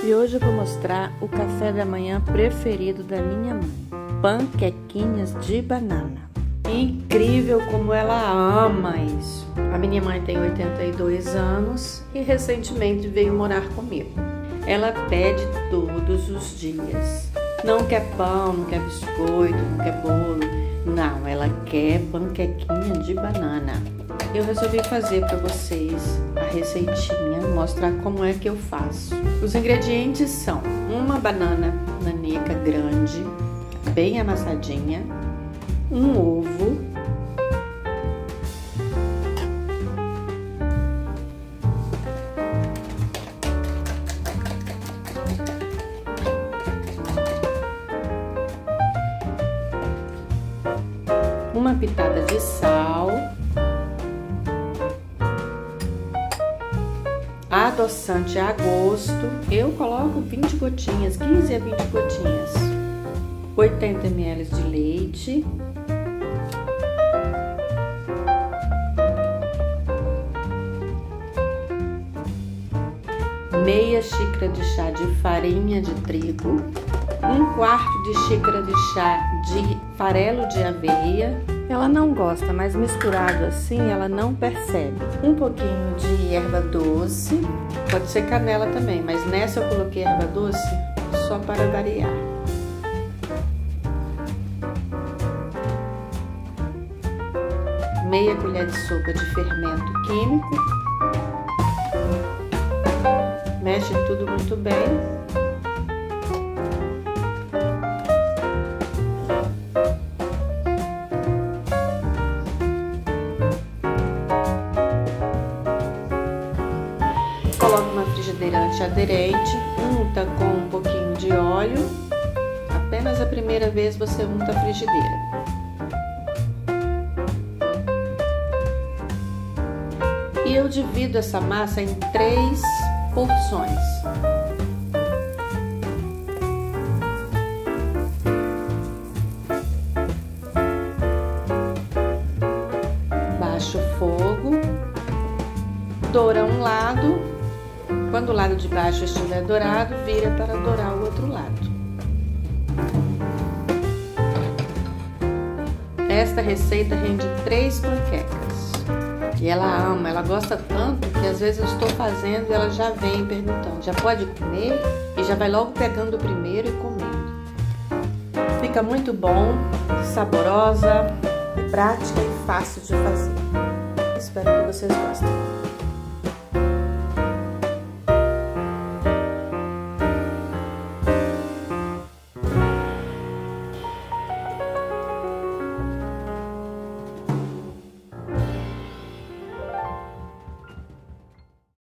E hoje eu vou mostrar o café da manhã preferido da minha mãe, panquequinhas de banana. Incrível como ela ama isso. A minha mãe tem 82 anos e recentemente veio morar comigo. Ela pede todos os dias. Não quer pão, não quer biscoito, não quer bolo. Não, ela quer panquequinha de banana. Eu resolvi fazer para vocês a receitinha, mostrar como é que eu faço. Os ingredientes são uma banana nanica grande, bem amassadinha, um ovo, uma pitada de sal, adoçante a gosto, eu coloco 20 gotinhas, 15 a 20 gotinhas, 80 ml de leite, meia xícara de chá de farinha de trigo, 1/4 de xícara de chá de farelo de aveia. Ela não gosta, mas misturado assim ela não percebe. Um pouquinho de erva doce, pode ser canela também, mas nessa eu coloquei erva doce só para variar. Meia colher de sopa de fermento químico. Mexe tudo muito bem. Coloca uma frigideira antiaderente, unta com um pouquinho de óleo. Apenas a primeira vez você unta a frigideira. E eu divido essa massa em 3 porções. Baixa o fogo, doura um lado. Quando o lado de baixo estiver dourado, vira para dourar o outro lado. Esta receita rende 3 panquecas. E ela ama, ela gosta tanto que às vezes eu estou fazendo e ela já vem perguntando, já pode comer? E já vai logo pegando o primeiro e comendo. Fica muito bom, saborosa, prática e fácil de fazer. Espero que vocês gostem.